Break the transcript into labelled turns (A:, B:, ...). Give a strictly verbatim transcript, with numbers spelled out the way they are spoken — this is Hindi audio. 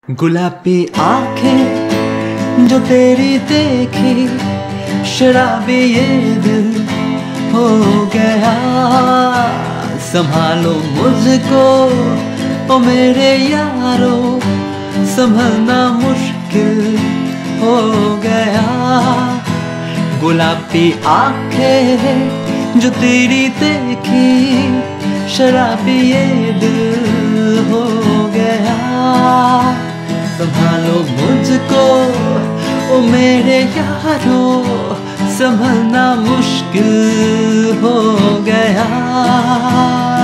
A: गुलाबी आंखें जो तेरी देखी, शराबी ये दिल हो गया। संभालो मुझको ओ मेरे यारो, संभलना मुश्किल हो गया। गुलाबी आंखें जो तेरी देखी, शराबी ये दिल हो गया। संभालो मुझको ओ मेरे यारो, संभलना मुश्किल हो गया।